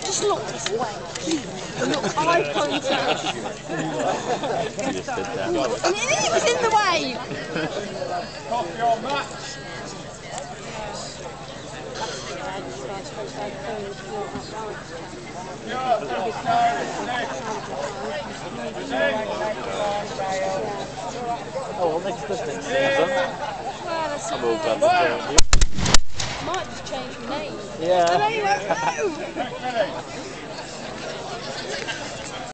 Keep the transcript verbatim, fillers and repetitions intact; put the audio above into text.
Just look this way. Look, eye contact. You just did that. And he was in the way. Coffee on that. Oh, well, next distance. Well, that's I'm all glad to might just change your name. Yeah. And then he went, no!